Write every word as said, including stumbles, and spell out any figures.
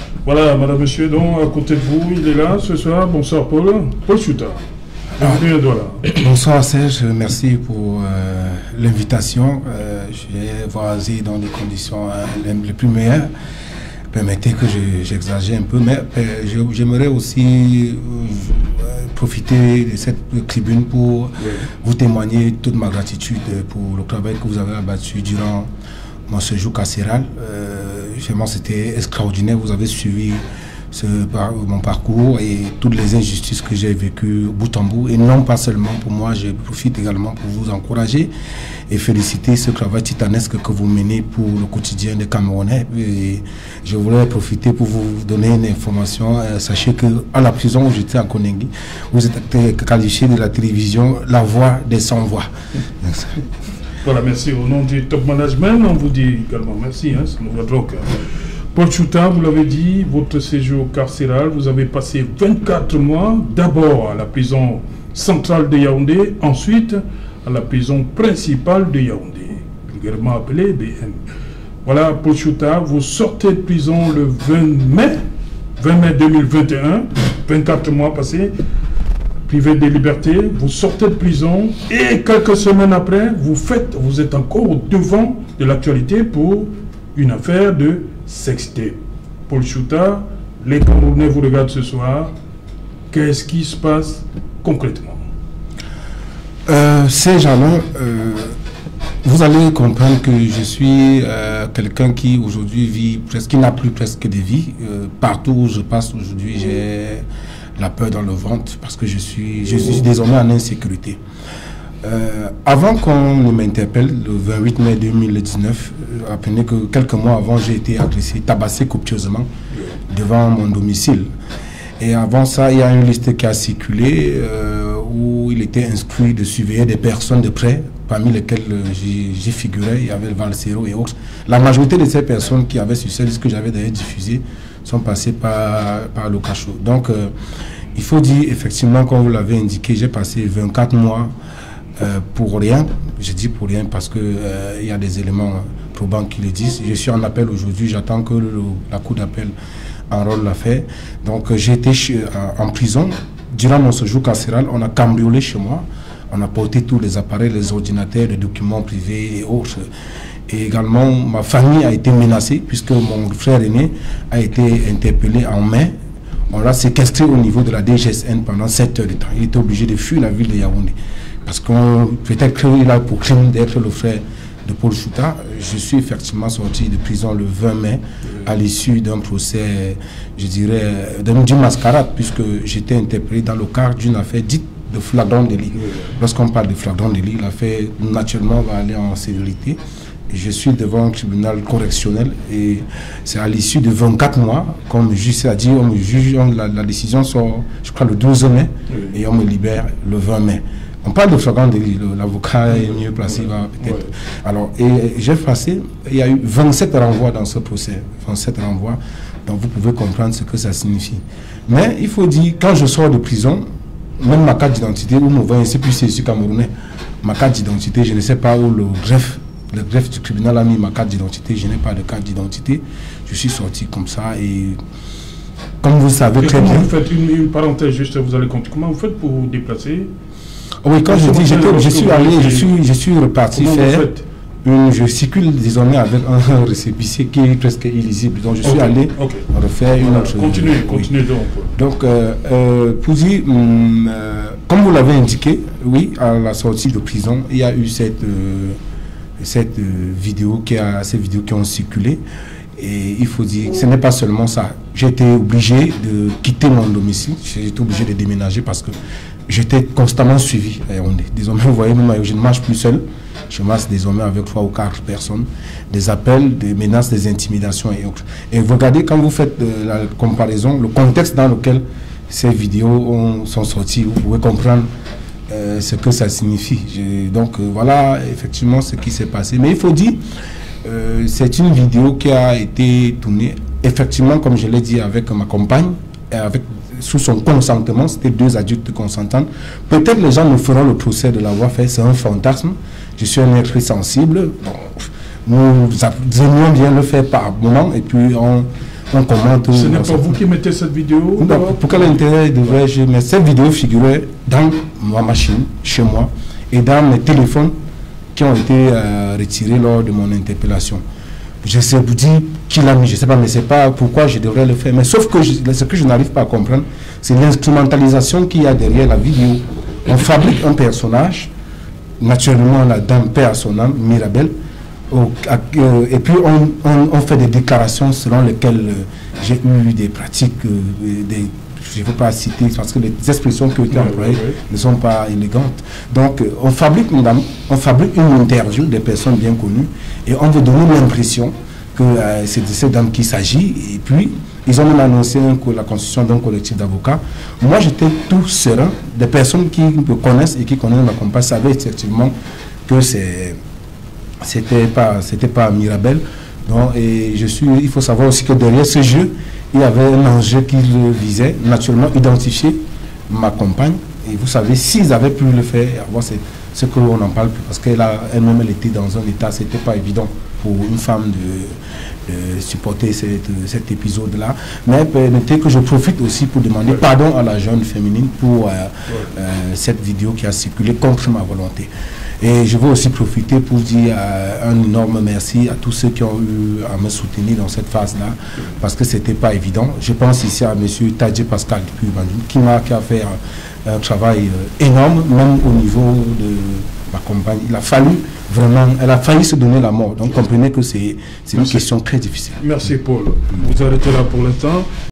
Voilà, madame, monsieur, donc à côté de vous, il est là ce soir. Bonsoir, Paul. Paul Chouta. Bienvenue à Douala. Bonsoir Serge, merci pour euh, l'invitation. Euh, J'ai voyagé dans des conditions euh, les plus meilleures. Permettez que j'exagère un peu, mais euh, j'aimerais aussi euh, profiter de cette tribune pour oui. vous témoigner toute ma gratitude pour le travail que vous avez abattu durant mon séjour carcéral. Euh, vraiment, c'était extraordinaire. Vous avez suivi ce, par, mon parcours et toutes les injustices que j'ai vécues bout en bout. Et non pas seulement pour moi, je profite également pour vous encourager et féliciter ce travail titanesque que vous menez pour le quotidien des Camerounais. Et je voulais profiter pour vous donner une information. Euh, sachez qu'à la prison où j'étais à Koningui, vous êtes qualifié de la télévision la voix des sans-voix. Voilà, merci. Au nom du top management, on vous dit également merci. Hein, c'est notre drogue. Paul Chouta, vous l'avez dit, votre séjour carcéral, vous avez passé vingt-quatre mois, d'abord à la prison centrale de Yaoundé, ensuite à la prison principale de Yaoundé, vulgairement appelée B M. Voilà, Paul Chouta, vous sortez de prison le vingt mai deux mille vingt et un, vingt-quatre mois passés, privé de liberté, vous sortez de prison et quelques semaines après, vous faites, vous êtes encore au devant de l'actualité pour une affaire de sextape. Paul Chouta, les Camerounais vous regardent ce soir. Qu'est-ce qui se passe concrètement? euh, Ces gens-là, euh, vous allez comprendre que je suis euh, quelqu'un qui aujourd'hui vit presque, qui n'a plus presque de vie. Euh, partout où je passe aujourd'hui, j'ai la peur dans le ventre parce que je suis, je suis désormais en insécurité. Euh, avant qu'on ne m'interpelle, le vingt-huit mai deux mille dix-neuf, euh, apprenez que quelques mois avant, j'ai été agressé, tabassé copieusement devant mon domicile. Et avant ça, il y a une liste qui a circulé euh, où il était inscrit de surveiller des personnes de près, parmi lesquelles euh, j'y figurais. Il y avait le Valsero et autres. La majorité de ces personnes qui avaient sur ces listes que j'avais d'ailleurs diffusées sont passées par, par le cachot. Donc, euh, il faut dire, effectivement, comme vous l'avez indiqué, j'ai passé vingt-quatre mois Euh, pour rien. Je dis pour rien parce qu'il euh, y a des éléments probants qui le disent. Je suis en appel aujourd'hui, j'attends que le, la cour d'appel enrôle l'affaire. Donc euh, j'ai été en, en prison. Durant mon séjour carcéral, on a cambriolé chez moi. On a porté tous les appareils, les ordinateurs, les documents privés et autres. Et également, ma famille a été menacée puisque mon frère aîné a été interpellé en mai. On l'a séquestré au niveau de la D G S N pendant sept heures de temps. Il était obligé de fuir la ville de Yaoundé. Parce qu'on peut-être qu'il a pour crime d'être le frère de Paul Chouta. Je suis effectivement sorti de prison le vingt mai à l'issue d'un procès, je dirais, d'une mascarade, puisque j'étais interpellé dans le cadre d'une affaire dite de flagrant délit. Lorsqu'on parle de flagrant délit, l'affaire naturellement va aller en sévérité. Je suis devant un tribunal correctionnel et c'est à l'issue de vingt-quatre mois qu'on me juge, c'est-à-dire on me juge, on, la, la décision sort, je crois, le douze mai et on me libère le vingt mai. On parle de flagrant délit, l'avocat est mieux placé, peut-être. Ouais. Alors, et j'ai passé, il y a eu vingt-sept renvois dans ce procès, vingt-sept renvois, donc vous pouvez comprendre ce que ça signifie. Mais il faut dire, quand je sors de prison, même ma carte d'identité, où me voyez, c'est plus c'est ici camerounais, ma carte d'identité, je ne sais pas où le greffe, le greffe du tribunal a mis ma carte d'identité, je n'ai pas de carte d'identité, je suis sorti comme ça et comme vous savez et très comment bien. Vous faites une, une parenthèse juste, vous allez compter, comment vous faites pour vous déplacer? Oui, quand je dis, je suis allé, je suis, je suis reparti faire une, je circule désormais avec un récépissé qui est presque illisible. Donc je suis okay, allé okay. refaire une voilà, autre. Continuez, oui. continuez donc. Donc, euh, euh, pour dire, hum, euh, comme vous l'avez indiqué, oui, à la sortie de prison, il y a eu cette, euh, cette euh, vidéo qui a, ces vidéos qui ont circulé. Et il faut dire que ce n'est pas seulement ça. J'ai été obligé de quitter mon domicile. J'ai été obligé de déménager parce que j'étais constamment suivi. Désormais, vous voyez, je ne marche plus seul. Je marche désormais avec trois ou quatre personnes. Des appels, des menaces, des intimidations et autres. Et vous regardez, quand vous faites euh, la comparaison, le contexte dans lequel ces vidéos ont, sont sorties, vous pouvez comprendre euh, ce que ça signifie. Donc, euh, voilà effectivement ce qui s'est passé. Mais il faut dire, euh, c'est une vidéo qui a été tournée, effectivement, comme je l'ai dit, avec ma compagne, et avec sous son consentement, c'était deux adultes consentants. Peut-être les gens me feront le procès de l'avoir fait, c'est un fantasme. Je suis un être sensible. Nous aimons bien le faire par moment et puis on, on commente. Ce n'est pas vous qui mettez cette vidéo? Non, pour quel intérêt devrais-je mettre cette vidéo? Figurait dans ma machine, chez moi, et dans mes téléphones qui ont été euh, retirés lors de mon interpellation. Je sais vous dire qui l'a mis, je ne sais pas, mais c'est pas pourquoi je devrais le faire. Mais sauf que je, ce que je n'arrive pas à comprendre, c'est l'instrumentalisation qu'il y a derrière la vidéo. On fabrique un personnage, naturellement la dame perd son âme, Mirabel, au, à, euh, et puis on, on, on fait des déclarations selon lesquelles euh, j'ai eu des pratiques, euh, des, je ne veux pas citer parce que les expressions qui ont été employées ne sont pas élégantes. Donc euh, on fabrique une dame, on fabrique une interview des personnes bien connues et on veut donner l'impression que euh, c'est de cette dame qu'il s'agit. Et puis ils ont même annoncé un, la constitution d'un collectif d'avocats. Moi j'étais tout serein. Des personnes qui me connaissent et qui connaissent ma compagne savaient effectivement que c'est c'était pas c'était pas Mirabel. Donc, et je suis, il faut savoir aussi que derrière ce jeu, il y avait un enjeu qui le visait, naturellement identifier ma compagne. Et vous savez, s'ils avaient pu le faire, c'est ce qu'on n'en parle plus, parce qu'elle a elle-même elle était dans un état, c'était pas évident pour une femme de, de supporter cette, cet épisode-là. Mais permettez que je profite aussi pour demander pardon à la jeune féminine pour euh, euh, cette vidéo qui a circulé contre ma volonté. Et je veux aussi profiter pour dire euh, un énorme merci à tous ceux qui ont eu à me soutenir dans cette phase-là, parce que c'était pas évident. Je pense ici à M. Tadje Pascal qui m'a qui a fait un, un travail euh, énorme, même au niveau de ma compagne. Il a fallu vraiment, elle a failli se donner la mort. Donc comprenez que c'est une question très difficile. Merci Paul. Vous arrêtez là pour l'instant.